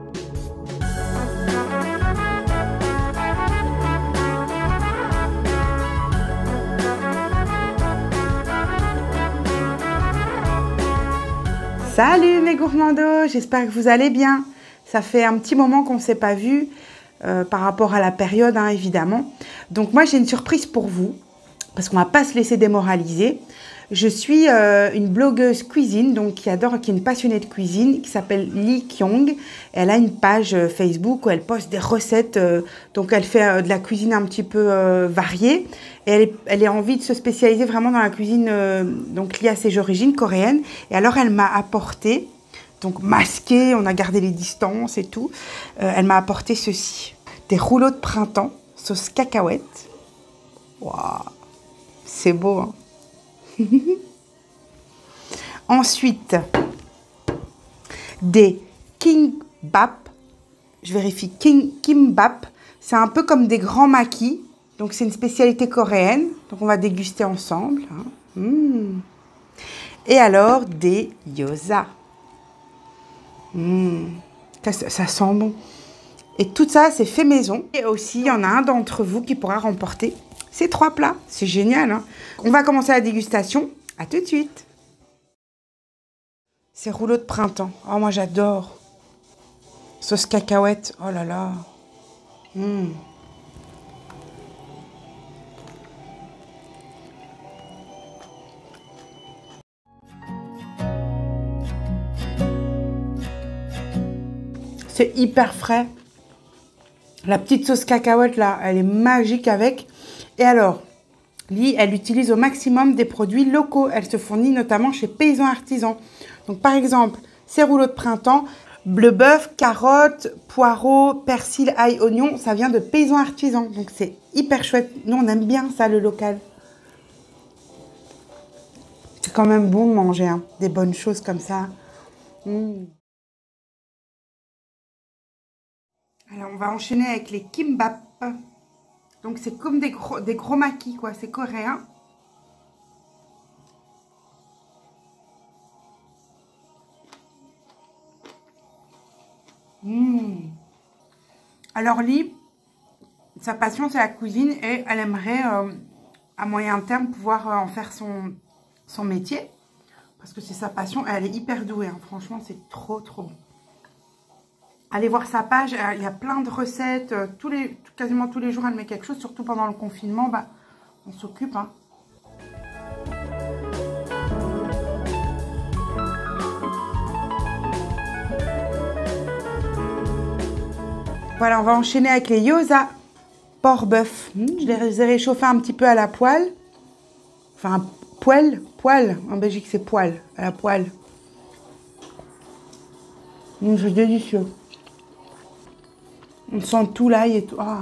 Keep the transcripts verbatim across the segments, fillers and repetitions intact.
Salut mes gourmandos, j'espère que vous allez bien. Ça fait un petit moment qu'on ne s'est pas vu euh, par rapport à la période, hein, évidemment. Donc moi j'ai une surprise pour vous, parce qu'on ne va pas se laisser démoraliser. Je suis euh, une blogueuse cuisine, donc qui adore, qui est une passionnée de cuisine, qui s'appelle Lee Kyung. Elle a une page euh, Facebook où elle poste des recettes, euh, donc elle fait euh, de la cuisine un petit peu euh, variée. Et elle, est, elle a envie de se spécialiser vraiment dans la cuisine euh, donc liée à ses origines coréennes. Et alors elle m'a apporté, donc masqué, on a gardé les distances et tout, euh, elle m'a apporté ceci. Des rouleaux de printemps, sauce cacahuète. Waouh, c'est beau, hein. Ensuite, des kimbap. Je vérifie, king, kimbap. C'est un peu comme des grands maquis. Donc, c'est une spécialité coréenne. Donc, on va déguster ensemble. Hein. Mmh. Et alors, des gyoza. Mmh. Ça, ça sent bon. Et tout ça, c'est fait maison. Et aussi, il y en a un d'entre vous qui pourra remporter ces trois plats. C'est génial, hein. On va commencer la dégustation. À tout de suite. Ces rouleaux de printemps. Oh, moi, j'adore. Sauce cacahuète. Oh là là. Mmh. C'est hyper frais. La petite sauce cacahuète, là, elle est magique avec. Et alors, Lee, elle utilise au maximum des produits locaux. Elle se fournit notamment chez Paysans Artisans. Donc, par exemple, ces rouleaux de printemps, bleu bœuf, carottes, poireaux, persil, ail, oignon, ça vient de Paysans Artisans. Donc, c'est hyper chouette. Nous, on aime bien ça, le local. C'est quand même bon de manger hein, des bonnes choses comme ça. Mmh. Alors, on va enchaîner avec les kimbap. Donc, c'est comme des gros, des gros maquis, quoi. C'est coréen. Mmh. Alors, Lee, sa passion, c'est la cuisine et elle aimerait, euh, à moyen terme, pouvoir euh, en faire son, son métier. Parce que c'est sa passion. Elle est hyper douée. Hein. Franchement, c'est trop, trop bon. Allez voir sa page, il y a plein de recettes, tous les, quasiment tous les jours elle met quelque chose, surtout pendant le confinement, bah, on s'occupe. Hein. Voilà, on va enchaîner avec les gyoza porc-bœuf. Mmh. Je les ai réchauffés un petit peu à la poêle, enfin poêle, poêle, en Belgique c'est poêle, à la poêle. Mmh, c'est délicieux. On sent tout l'ail et tout. Ah.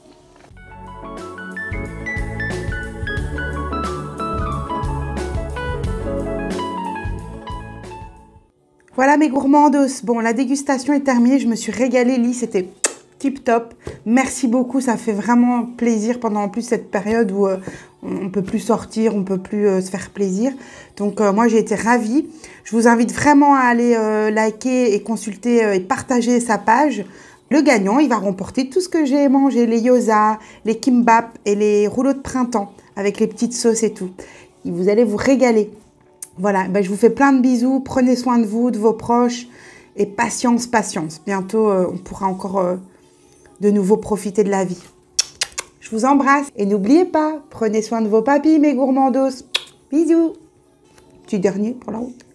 Voilà mes gourmandos. Bon, la dégustation est terminée. Je me suis régalée, Lee. C'était tip top. Merci beaucoup. Ça fait vraiment plaisir pendant en plus cette période où euh, on ne peut plus sortir, on ne peut plus euh, se faire plaisir. Donc, euh, moi, j'ai été ravie. Je vous invite vraiment à aller euh, liker et consulter euh, et partager sa page. Le gagnant, il va remporter tout ce que j'ai mangé, les gyoza, les kimbap et les rouleaux de printemps avec les petites sauces et tout. Et vous allez vous régaler. Voilà, ben, je vous fais plein de bisous. Prenez soin de vous, de vos proches et patience, patience. Bientôt, euh, on pourra encore euh, de nouveau profiter de la vie. Je vous embrasse et n'oubliez pas, prenez soin de vos papilles, mes gourmandos. Bisous. Petit dernier pour la route.